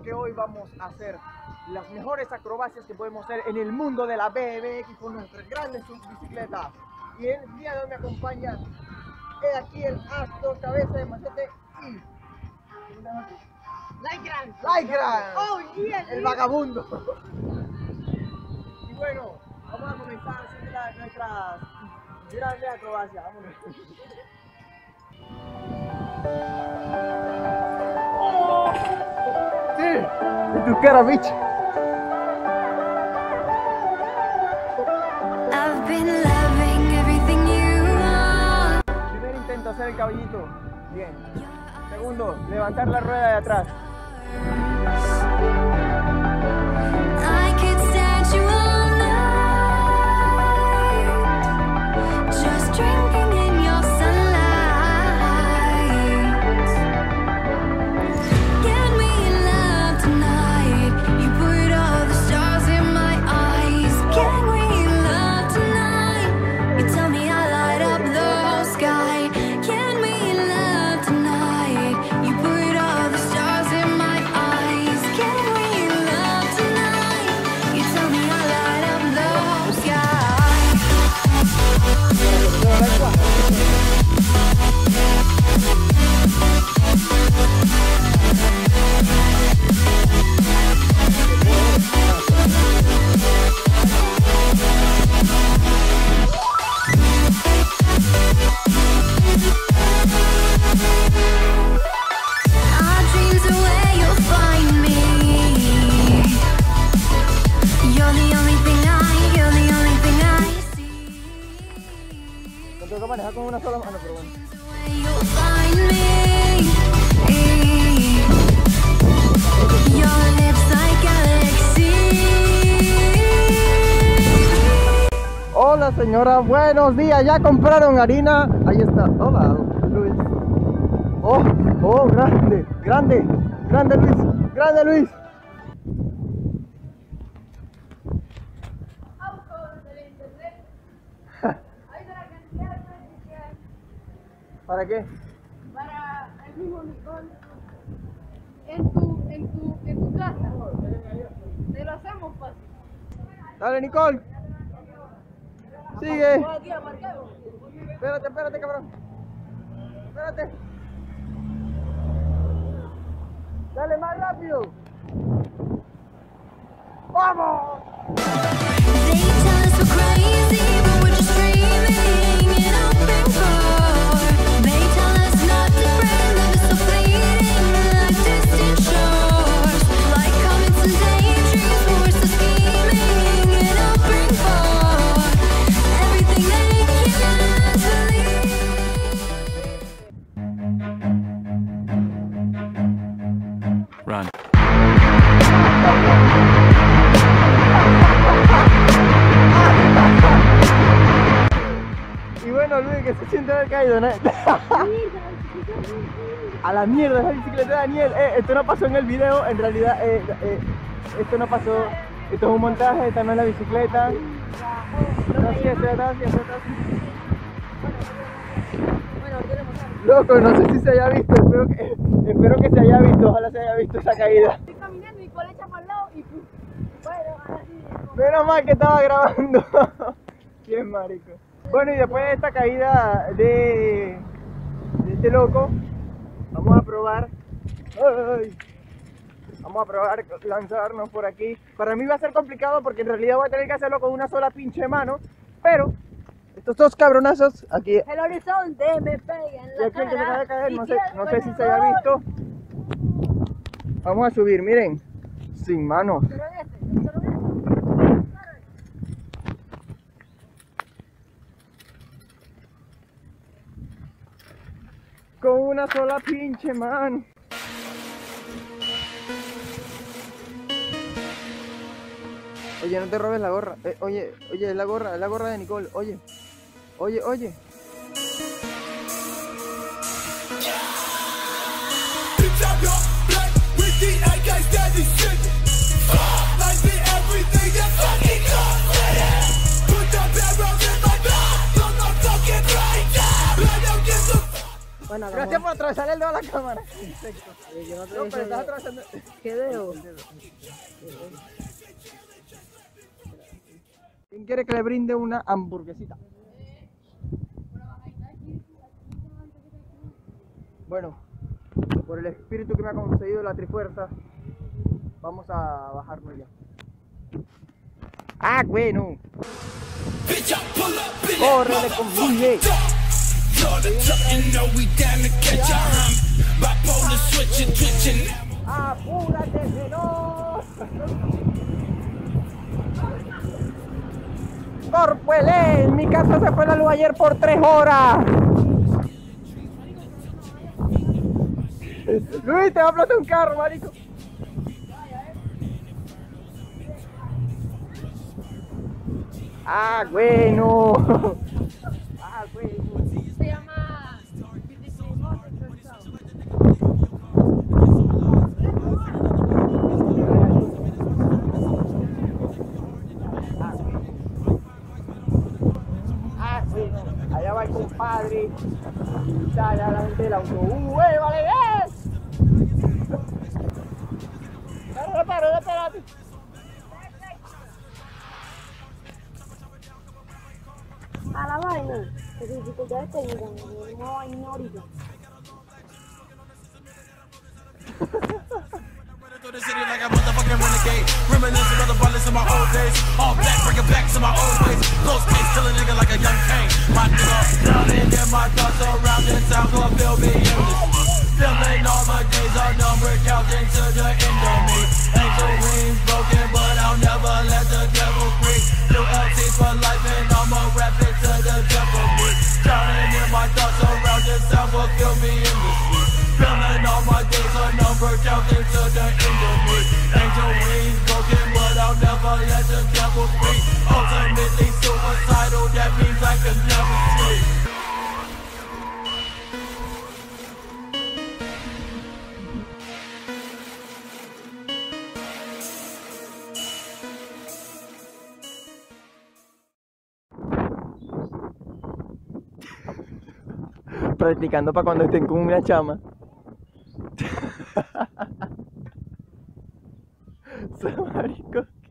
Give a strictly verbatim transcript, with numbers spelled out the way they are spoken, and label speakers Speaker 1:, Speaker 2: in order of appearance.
Speaker 1: porque hoy vamos a hacer las mejores acrobacias que podemos hacer en el mundo de la B M X con nuestras grandes bicicletas. Y el día de hoy me acompaña he aquí el astro, cabeza de machete y...
Speaker 2: Lycran.
Speaker 1: Lycran.
Speaker 2: Oh, yeah,
Speaker 1: el
Speaker 2: yeah.
Speaker 1: vagabundo. Y bueno, vamos a comenzar haciendo la, nuestras grandes acrobacias. Vámonos. Sí, y tu cara, bitch.
Speaker 3: I've been loving everything you are.
Speaker 1: Primer intento, hacer el caballito. Bien. Segundo, levantar la rueda de atrás.
Speaker 3: I could stand you all night, just drinking in your sunlight. Can we love tonight? You put all the stars in my eyes. Can we love tonight? You tell me I light up the sky. Can we love tonight? You put all the stars in my eyes. Can we love tonight? You tell me I light up the sky. Our dreams are where you'll find me. You're the only thing I, you're the only thing I see.
Speaker 1: Lo tengo que manejar con una sola mano, pero bueno.
Speaker 3: Where you'll find me. Your lips like galaxies.
Speaker 1: Hola señora, buenos días. ¿Ya compraron harina? Ahí está. Hola, Luis. Oh, oh, grande, grande, grande Luis, grande Luis. ¿Para qué?
Speaker 2: Para el mismo Nicole. En tu, en tu, en tu casa. Te lo hacemos fácil.
Speaker 1: Dale, Nicole. Sigue.
Speaker 2: Buenos días, Marcelo.
Speaker 1: Espérate, espérate, cabrón. Espérate. Dale más rápido. ¡Vamos!
Speaker 3: They tell us we're crazy, but we're just dreaming in open bar. They tell us not to friend, love is so fleeting, like distant shores, like comets and daydreams, but we're still scheming in open bar. Everything they can't believe.
Speaker 4: Run.
Speaker 1: Y bueno, Luis, que se siente haber caído, ¿no? A la mierda, esa bicicleta de Daniel. Eh, esto no pasó en el video, en realidad, eh, eh, esto no pasó. Esto es un montaje, esta no es la bicicleta. No, sí, esto está así, esto está así.
Speaker 2: Bueno, queremos saber.
Speaker 1: Loco, no sé si se haya visto, espero que, espero que se haya visto, ojalá se haya visto esa caída.
Speaker 2: Estoy caminando y Nicole echa para el lado y ¡pum! Bueno, así.
Speaker 1: Menos mal que estaba grabando. Qué marico. Bueno, y después de esta caída de, de este loco, vamos a probar. Ay, vamos a probar lanzarnos por aquí. Para mí va a ser complicado porque en realidad voy a tener que hacerlo con una sola pinche mano. Pero estos dos cabronazos aquí.
Speaker 2: El horizonte me pega en
Speaker 1: Y
Speaker 2: la
Speaker 1: aquí el que se acaba
Speaker 2: cara.
Speaker 1: de caer, no
Speaker 2: y
Speaker 1: sé,
Speaker 2: quiero
Speaker 1: no sé si
Speaker 2: el
Speaker 1: se haya
Speaker 2: dolor.
Speaker 1: visto. Vamos a subir, miren, sin manos.
Speaker 2: Pero este, pero este.
Speaker 1: Con una sola pinche mano. Oye, no te robes la gorra. Eh, oye, oye, es la gorra, es la gorra de Nicole. Oye, oye, oye.
Speaker 2: Bueno,
Speaker 1: Gracias
Speaker 2: hagamos-
Speaker 1: por atravesar el dedo a la cámara. Insecto.
Speaker 2: Eh, yo no te
Speaker 1: No,
Speaker 2: dije-
Speaker 1: pero estás atravesando.
Speaker 2: ¿Qué dedo?
Speaker 1: ¿Quién quiere que le brinde una hamburguesita? Bueno, por el espíritu que me ha concedido la Trifuerza, vamos a bajarnos ya. ¡Ah, bueno! ¡Córrele conmigo! ¡Apúrate, veloz! ¡Corpuelé! Mi casa se fue la luz ayer por tres horas. Luis, te va a explotar un carro, marico. Ah, bueno. Ah, bueno.
Speaker 2: Se llama...
Speaker 1: Ah, bueno. Allá va el compadre. Y sale a la gente del autobús. ¡Eh, vale, ves! Espérate, espérate, espérate.
Speaker 2: A la vaina. Que dificultades técnicas. No hay no ahorita.
Speaker 5: Through the city like a motherfucking renegade. Reminiscing of the violence in my old days. All black, bring it back to my old ways. Close case, kill a nigga like a young Kane. My nigga, drowning in my thoughts around this town, gonna feel me in this. Feeling all my days are numbered, counting to the end of me. Angel wings broken, but I'll never let the devil free. New L T for life, and I'ma rap it to the death of me. Drowning in my thoughts around this town, will kill me in the street. Feeling all my days are numbered, counting to the end of me. Angel wings broken, but I'll never let the devil free. Ultimately suicidal, that means I can never sleep.
Speaker 1: Practicando para cuando estén con una chama. Marico.